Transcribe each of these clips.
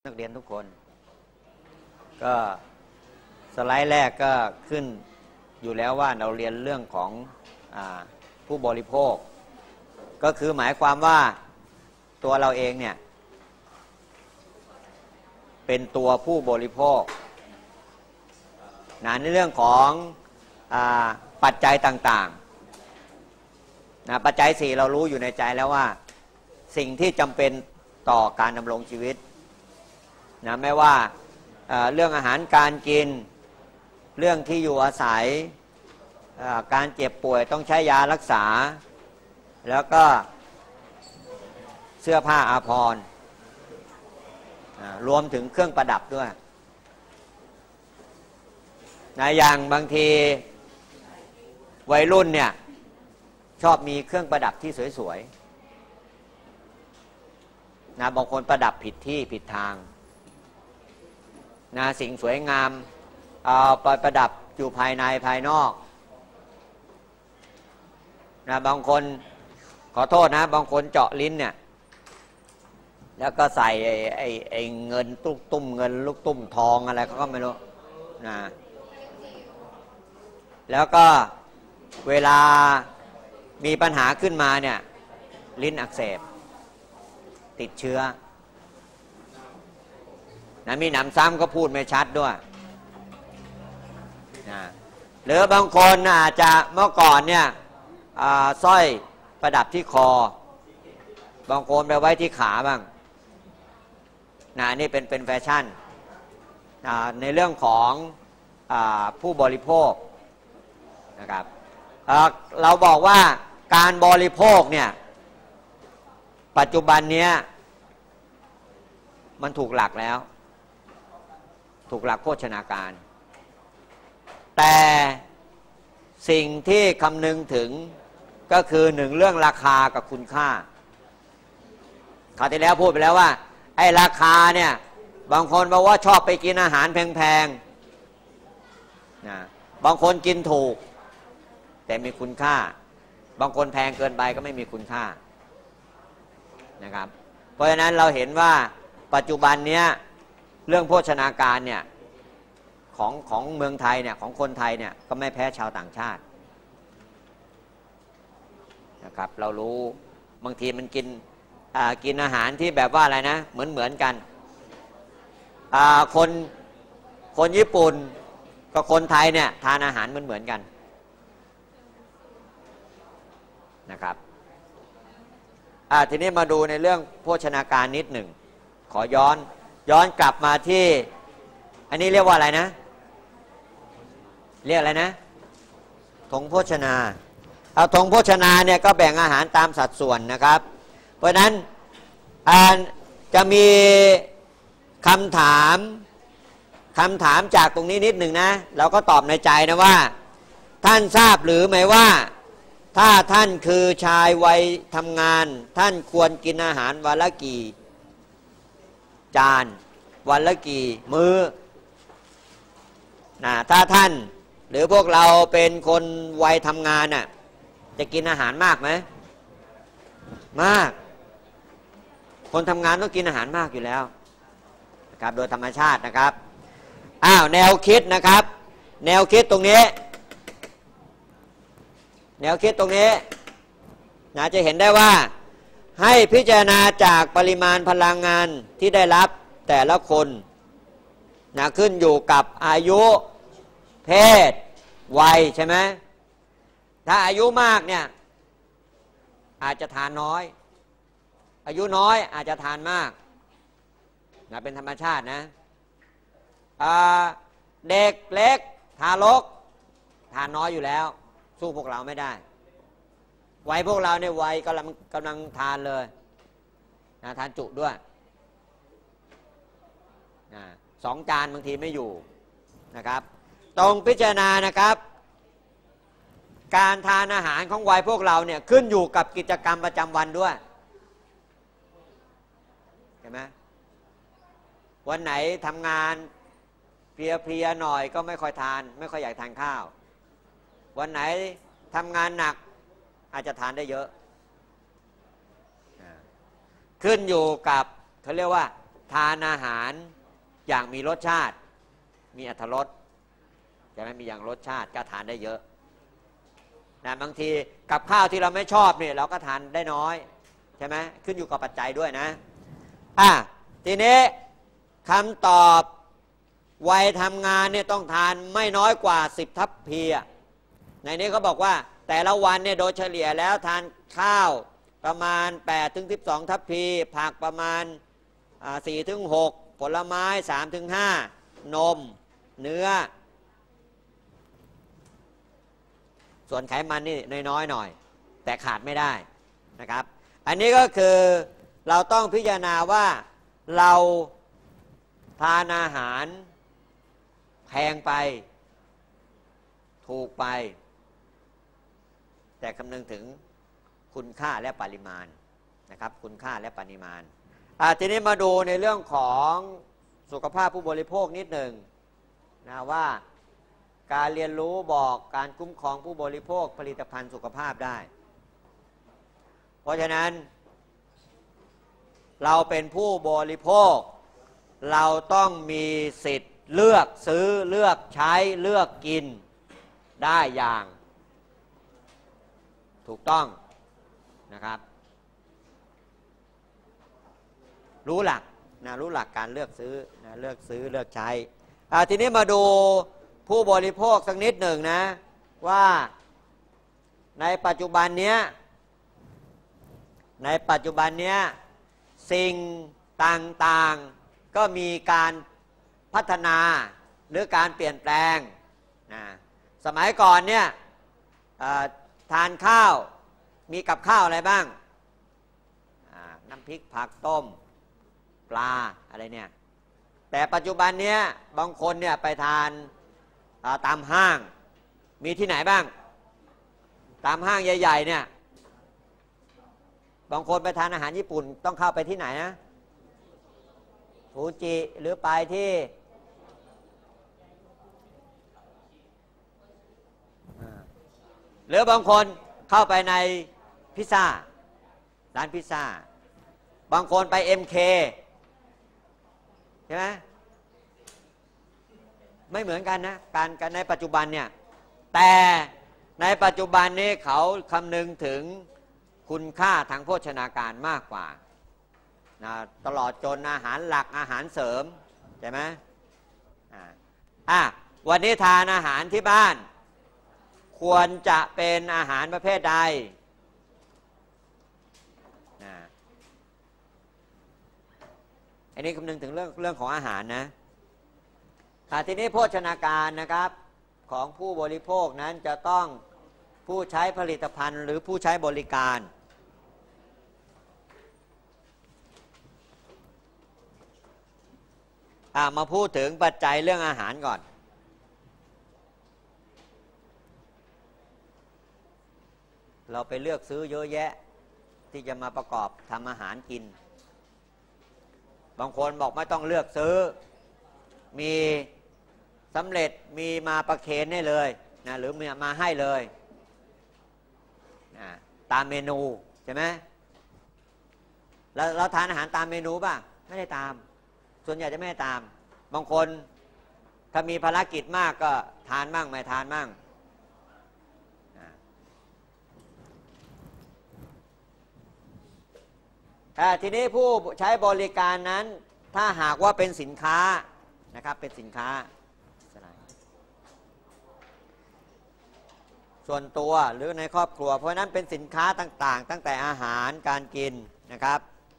นักเรียนทุกคนก็สไลด์แรกก็ขึ้นอยู่แล้วว่าเราเรียนเรื่องของผู้บริโภคก็คือหมายความว่าตัวเราเองเนี่ยเป็นตัวผู้บริโภคในเรื่องของปัจจัยต่างๆปัจจัย4เรารู้อยู่ในใจแล้วว่าสิ่งที่จำเป็นต่อการดำรงชีวิตไม่ว่าเรื่องอาหารการกินเรื่องที่อยู่อาศัยการเจ็บป่วยต้องใช้ยารักษาแล้วก็เสื้อผ้าอาภรณ์รวมถึงเครื่องประดับด้วยอย่างบางทีวัยรุ่นเนี่ยชอบมีเครื่องประดับที่สวยๆบางคนประดับผิดที่ผิดทางสิ่งสวยงามเอาไปประดับอยู่ภายในภายนอกบางคนขอโทษบางคนเจาะลิ้นเนี่ยแล้วก็ใส่ไอ้เงินตุ้มเงินลูกตุ้มทองอะไรเขาก็ไม่รู้แล้วก็เวลามีปัญหาขึ้นมาเนี่ยลิ้นอักเสบติดเชื้อมีหนำซ้ำก็พูดไม่ชัดด้วยหรือบางคนอาจจะเมื่อก่อนเนี่ยสร้อยประดับที่คอบางคนไปไว้ที่ขาบ้างนี่เป็นแฟชั่นในเรื่องของผู้บริโภคนะครับเราบอกว่าการบริโภคเนี่ยปัจจุบันเนี้ยมันถูกหลักแล้วถูกหลักโภชนาการแต่สิ่งที่คำนึงถึงก็คือหนึ่งเรื่องราคากับคุณค่าคราวที่แล้วพูดไปแล้วว่าไอ้ราคาเนี่ยบางคนบอกว่าชอบไปกินอาหารแพงๆบางคนกินถูกแต่มีคุณค่าบางคนแพงเกินไปก็ไม่มีคุณค่านะครับเพราะฉะนั้นเราเห็นว่าปัจจุบันเนี้ยเรื่องโภชนาการเนี่ยของเมืองไทยเนี่ยของคนไทยเนี่ยก็ไม่แพ้ชาวต่างชาตินะครับเรารู้บางทีมันกินอาหารที่แบบว่าอะไรนะเหมือนกันคนญี่ปุ่นกับคนไทยเนี่ยทานอาหารเหมือนกันนะครับทีนี้มาดูในเรื่องโภชนาการนิดหนึ่งขอย้อนกลับมาที่อันนี้เรียกว่าอะไรนะเรียกอะไรนะธงโภชนาธงโภชนาเนี่ยก็แบ่งอาหารตามสัดส่วนนะครับเพราะฉะนั้นจะมีคำถามจากตรงนี้นิดหนึ่งนะเราก็ตอบในใจนะว่าท่านทราบหรือไม่ว่าถ้าท่านคือชายวัยทำงานท่านควรกินอาหารวันละกี่จานวันละกี่มื้อถ้าท่านหรือพวกเราเป็นคนวัยทำงานจะกินอาหารมากไหมมากคนทำงานต้องกินอาหารมากอยู่แล้วนะครับโดยธรรมชาตินะครับแนวคิดนะครับแนวคิดตรงนี้จะเห็นได้ว่าให้พิจารณาจากปริมาณพลังงานที่ได้รับแต่ละคนขึ้นอยู่กับอายุเพศวัยใช่ไหมถ้าอายุมากเนี่ยอาจจะทานน้อยอายุน้อยอาจจะทานมากเป็นธรรมชาตินะเด็กเล็กทารกทานน้อยอยู่แล้วสู้พวกเราไม่ได้วัยพวกเราเนี่ยวัยกำลังทานเลยทานจุด้วย2 จานบางทีไม่อยู่นะครับต้องพิจารณานะครับการทานอาหารของวัยพวกเราเนี่ยขึ้นอยู่กับกิจกรรมประจำวันด้วยเห็นไหมวันไหนทำงานเพลียหน่อยก็ไม่ค่อยทานไม่ค่อยอยากทานข้าววันไหนทำงานหนักอาจจะทานได้เยอะขึ้นอยู่กับเขาเรียกว่าทานอาหารอย่างมีรสชาติมีอรรถรสใช่ไหมมีอย่างรสชาติก็ทานได้เยอะนะบางทีกับข้าวที่เราไม่ชอบเนี่ยเราก็ทานได้น้อยใช่ไหมขึ้นอยู่กับปัจจัยด้วยนะทีนี้คำตอบวัยทำงานเนี่ยต้องทานไม่น้อยกว่า10ทัพพีในนี้เขาบอกว่าแต่ละวันเนี่ยโดยเฉลี่ยแล้วทานข้าวประมาณ8 ถึง 12ทัพพีผักประมาณ4 ถึง 6ผลไม้3 ถึง 5นมเนื้อส่วนไขมันนี่น้อยๆหน่อยแต่ขาดไม่ได้นะครับอันนี้ก็คือเราต้องพิจารณาว่าเราทานอาหารแพงไปถูกไปแต่คำนึงถึงคุณค่าและปริมาณนะครับคุณค่าและปริมาณทีนี้มาดูในเรื่องของสุขภาพผู้บริโภคนิดหนึ่งนะว่าการเรียนรู้บอกการคุ้มครองผู้บริโภคผลิตภัณฑ์สุขภาพได้เพราะฉะนั้นเราเป็นผู้บริโภคเราต้องมีสิทธิ์เลือกซื้อเลือกใช้เลือกกินได้อย่างถูกต้องนะครับรู้หลักนะรู้หลักการเลือกซื้อนะเลือกซื้อเลือกใช้ทีนี้มาดูผู้บริโภคสักนิดหนึ่งนะว่าในปัจจุบันเนี้ยสิ่งต่างๆก็มีการพัฒนาหรือการเปลี่ยนแปลงนะสมัยก่อนเนี่ยทานข้าวมีกับข้าวอะไรบ้างน้ำพริกผักต้มปลาอะไรเนี่ยแต่ปัจจุบันเนี้ยบางคนเนี่ยไปทานตามห้างมีที่ไหนบ้างตามห้างใหญ่ๆเนี่ยบางคนไปทานอาหารญี่ปุ่นต้องเข้าไปที่ไหนนะฟูจิหรือไปที่หรือบางคนเข้าไปในพิซซ่าร้านพิซซ่าบางคนไป MK ใช่ไหมไม่เหมือนกันนะการในปัจจุบันเนี่ยแต่ในปัจจุบันนี้เขาคำนึงถึงคุณค่าทางโภชนาการมากกว่านะตลอดจนอาหารหลักอาหารเสริมใช่ไหมวันนี้ทานอาหารที่บ้านควรจะเป็นอาหารประเภทใดอันนี้คำนึงถึงเรื่องของอาหารนะทีนี้โภชนาการนะครับของผู้บริโภคนั้นจะต้องผู้ใช้ผลิตภัณฑ์หรือผู้ใช้บริการมาพูดถึงปัจจัยเรื่องอาหารก่อนเราไปเลือกซื้อเยอะแยะที่จะมาประกอบทำอาหารกินบางคนบอกไม่ต้องเลือกซื้อมีสำเร็จมีมาประเคนให้เลยนะหรือมาให้เลยนะตามเมนูใช่ไหมแล้วเราทานอาหารตามเมนูป่ะไม่ได้ตามส่วนใหญ่จะไม่ได้ตามบางคนถ้ามีภารกิจมากก็ทานมั่งไม่ทานมั่งทีนี้ผู้ใช้บริการนั้นถ้าหากว่าเป็นสินค้านะครับเป็นสินค้าส่วนตัวหรือในครอบครัวเพราะนั้นเป็นสินค้าต่างๆตั้งแต่อาหารการกินนะครับ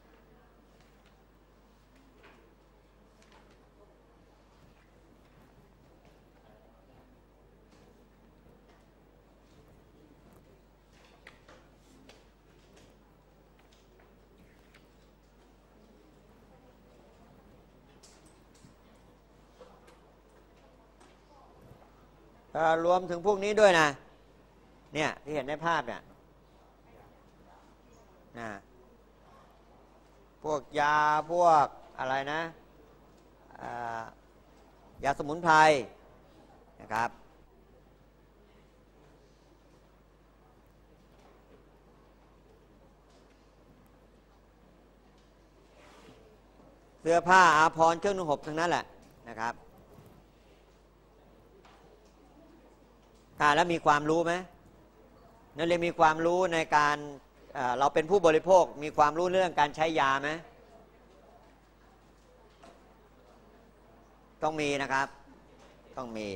รวมถึงพวกนี้ด้วยนะเนี่ยที่เห็นในภาพเนี่ยนะพวกยาพวกอะไรนะยาสมุนไพรนะครับเสื้อผ้าอาภรณ์เครื่องนุ่งห่มทั้งนั้นแหละนะครับแล้วมีความรู้ไหมนักเรียนมีความรู้ในการเราเป็นผู้บริโภคมีความรู้เรื่องการใช้ยาไหมต้องมีนะครับต้องมี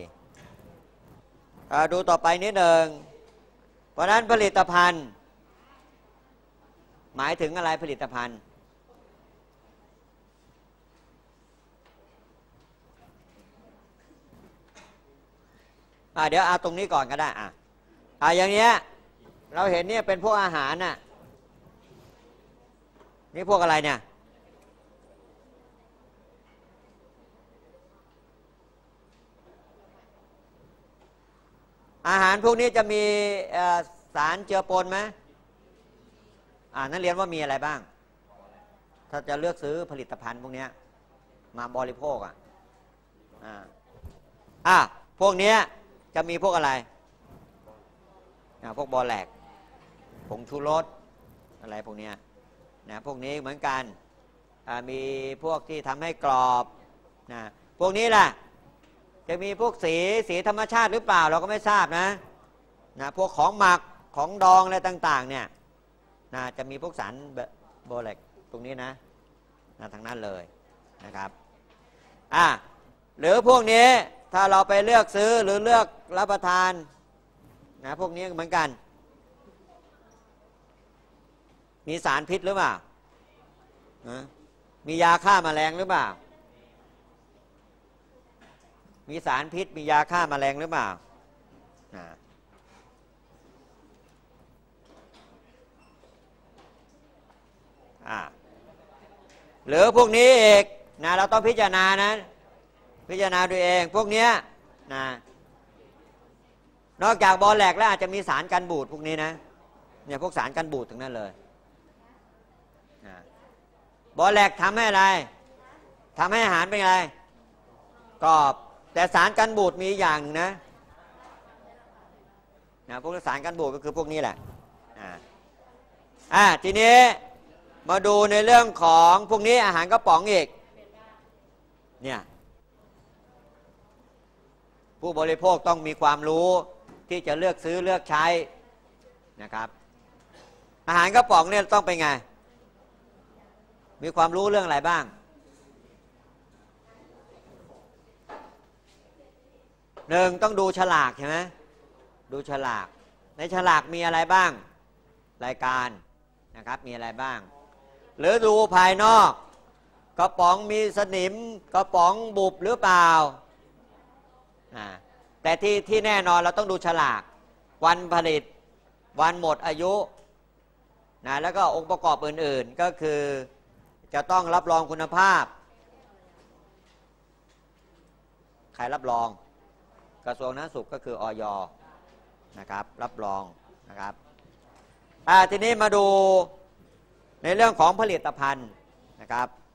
ดูต่อไปนิดหนึ่งเพราะนั้นผลิตภัณฑ์หมายถึงอะไรผลิตภัณฑ์เดี๋ยวเอาตรงนี้ก่อนก็ได้อย่างเนี้ยเราเห็นเนี่ยเป็นพวกอาหารน่ะนี่พวกอะไรเนี่ยอาหารพวกนี้จะมีสารเจือปนไหมนักเรียนว่ามีอะไรบ้างถ้าจะเลือกซื้อผลิตภัณฑ์พวกนี้มาบริโภคพวกนี้จะมีพวกอะไรพวกบอแลกผงชูรสอะไรพวกนี้นะพวกนี้เหมือนกันมีพวกที่ทำให้กรอบนะพวกนี้แหละจะมีพวกสีธรรมชาติหรือเปล่าเราก็ไม่ทราบนะพวกของหมักของดองอะไรต่างๆเนี่ยจะมีพวกสารโบแลกตรงนี้นะทั้งนั้นเลยนะครับหรือพวกนี้ถ้าเราไปเลือกซื้อหรือเลือกรับประทานพวกนี้เหมือนกันมีสารพิษหรือเปล่ามียาฆ่าแมลงหรือเปล่ามีสารพิษมียาฆ่าแมลงหรือเปล่าหรือพวกนี้เอกเราต้องพิจารณานะพิจารณาด้วยเองพวกนี้นอกจากบอแลกแล้วอาจจะมีสารกันบูดพวกนี้นะเนี่ยพวกสารกันบูดทั้งนั้นเลยบอแลกทำให้อะไรทำให้อาหารเป็นอะไรกรอบแต่สารกันบูดมีอย่างหนึ่งนะพวกสารกันบูดก็คือพวกนี้แหละทีนี้มาดูในเรื่องของพวกนี้อาหารกระป๋องอีกเนี่ยผู้บริโภคต้องมีความรู้ที่จะเลือกซื้อเลือกใช้นะครับอาหารกระป๋องเนี่ยต้องเป็นไงมีความรู้เรื่องอะไรบ้างหนึ่งต้องดูฉลากใช่ไหมดูฉลากในฉลากมีอะไรบ้างรายการนะครับมีอะไรบ้างหรือดูภายนอกกระป๋องมีสนิมกระป๋องบุบหรือเปล่าแต่ที่แน่นอนเราต้องดูฉลากวันผลิตวันหมดอายุแล้วก็องค์ประกอบอื่นๆก็คือจะต้องรับรองคุณภาพใครรับรองกระทรวงสาธารณสุขก็คืออย.นะครับรับรองนะครับทีนี้มาดูในเรื่องของผลิตภัณฑ์นะครับ